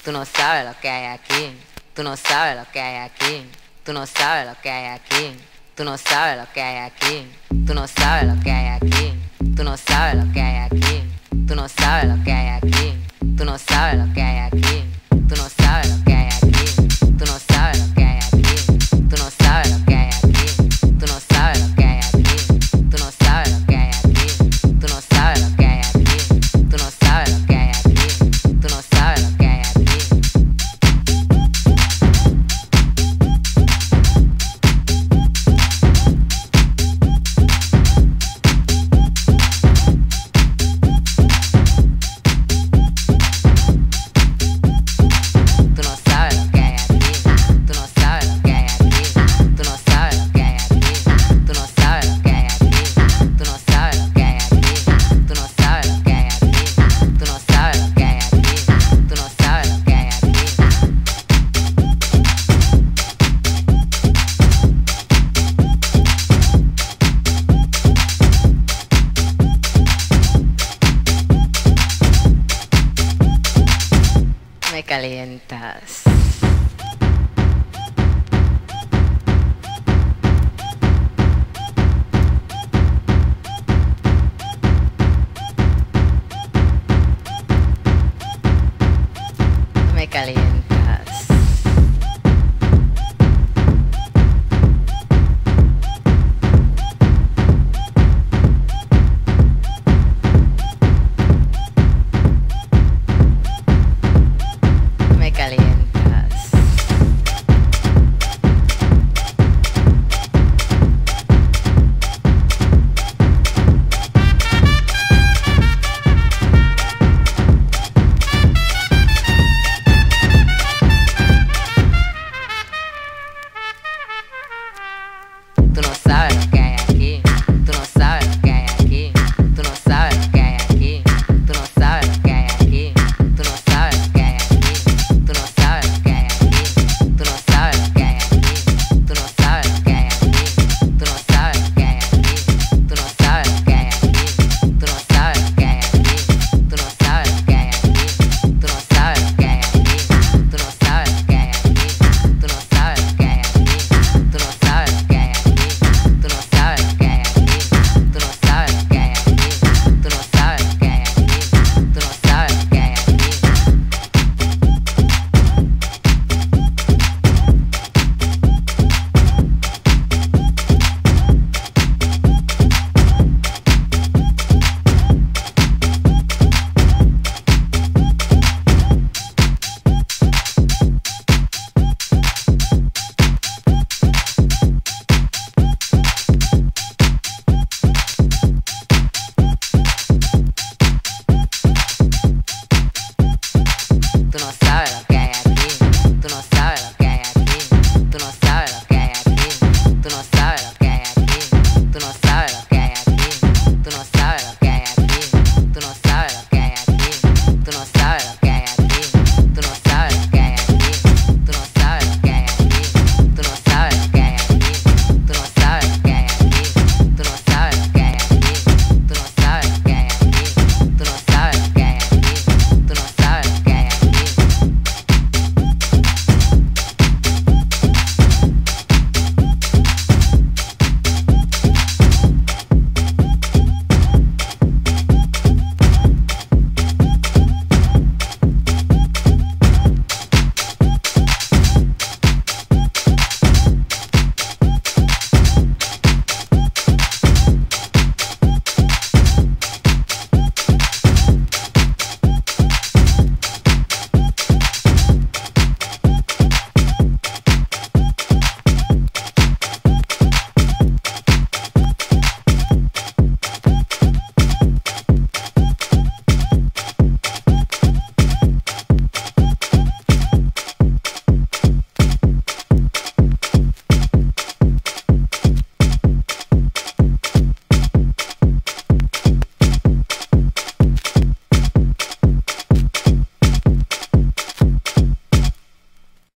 Tú no sabes lo que hay aquí. Tú no sabes lo que hay aquí. Tú no sabes lo que hay aquí. Tú no sabes lo que hay aquí. Tú no sabes lo que hay aquí. Tú no sabes lo que hay aquí. Tú no sabes lo que hay aquí. Tú no sabes lo que hay aquí. Tú no sabes lo que hay aquí. Tú no sabes lo que hay aquí. Tú no sabes lo que hay aquí. Tú no sabes lo que hay aquí. Tú no sabes lo que hay aquí. Tú no sabes lo que hay aquí. Tú no sabes lo que hay aquí. Tú no sabes lo que hay aquí. Me calientas.